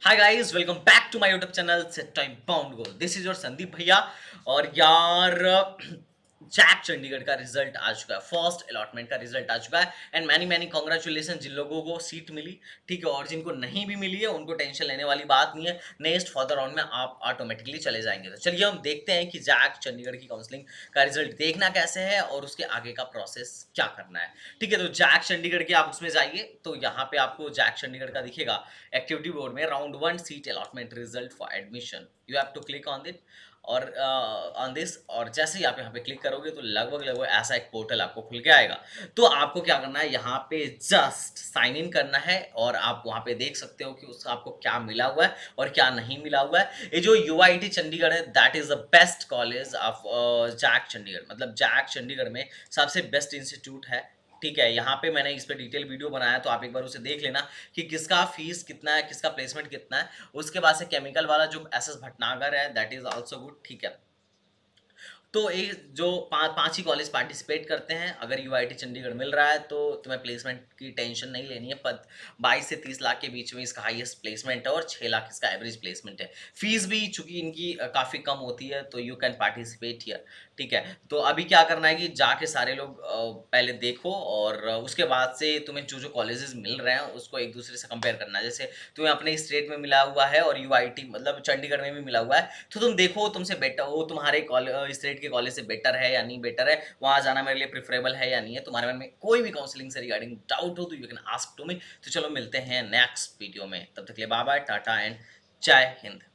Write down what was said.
Hi guys, welcome back to my YouTube channel set time bound goal. This is your Sandeep भैया। और यार Jack Chandigarh का result आ चुका है, फर्स्ट अलॉटमेंट का रिजल्ट आ चुका है एंड मैनी मैनी कॉन्ग्रेचुलेसन जिन लोगों को सीट मिली। ठीक है, और जिनको नहीं भी मिली है उनको टेंशन लेने वाली बात नहीं है। नेक्स्ट फर्दर राउंड में आप ऑटोमेटिकली चले जाएंगे। तो चलिए हम देखते हैं कि जैक चंडीगढ़ की काउंसलिंग का रिजल्ट देखना कैसे है और उसके आगे का प्रोसेस क्या करना है। ठीक है, तो जैक चंडीगढ़ के आप उसमें जाइए तो यहाँ पे आपको जैक चंडीगढ़ का दिखेगा एक्टिविटी बोर्ड में round 1 seat allotment result for admission. You have to click on it और ऑन दिस, और जैसे ही आप यहाँ पे क्लिक करोगे तो लगभग लगभग ऐसा एक पोर्टल आपको खुल के आएगा। तो आपको क्या करना है, यहाँ पे जस्ट साइन इन करना है और आप वहाँ पे देख सकते हो कि उसका आपको क्या मिला हुआ है और क्या नहीं मिला हुआ है। ये जो यूआईटी चंडीगढ़ है that is the best college of JAC Chandigarh, मतलब जैक चंडीगढ़ में सबसे बेस्ट इंस्टीट्यूट है। ठीक है, यहाँ पे मैंने इस पे डिटेल वीडियो बनाया तो आप एक बार उसे देख लेना कि किसका फीस कितना है, किसका प्लेसमेंट कितना है। उसके बाद से केमिकल वाला जो एसएस भटनागर है दैट इज आल्सो गुड। ठीक है, तो ये जो पांच ही कॉलेज पार्टिसिपेट करते हैं। अगर यूआईटी चंडीगढ़ मिल रहा है तो तुम्हें प्लेसमेंट की टेंशन नहीं लेनी है। पद 22 से 30 लाख के बीच में इसका हाईएस्ट प्लेसमेंट है और 6 लाख इसका एवरेज प्लेसमेंट है। फीस भी चूंकि इनकी काफ़ी कम होती है तो यू कैन पार्टिसिपेट हियर। ठीक है, तो अभी क्या करना है कि जाके सारे लोग पहले देखो और उसके बाद से तुम्हें जो जो कॉलेजेस मिल रहे हैं उसको एक दूसरे से कंपेयर करना है। जैसे तुम्हें अपने स्टेट में मिला हुआ है और यूआईटी मतलब चंडीगढ़ में भी मिला हुआ है तो तुम देखो तुमसे बेटर वो तुम्हारे स्टेट के कॉलेज से बेटर है या नहीं बेटर है, वहां जाना मेरे लिए प्रिफरेबल है या नहीं है। तुम्हारे मन में कोई भी काउंसलिंग से रिगार्डिंग डाउट हो तो you can ask to me. तो चलो मिलते हैं नेक्स्ट वीडियो में, तब तक के लिए बाय बाय, टाटा एंड जय हिंद।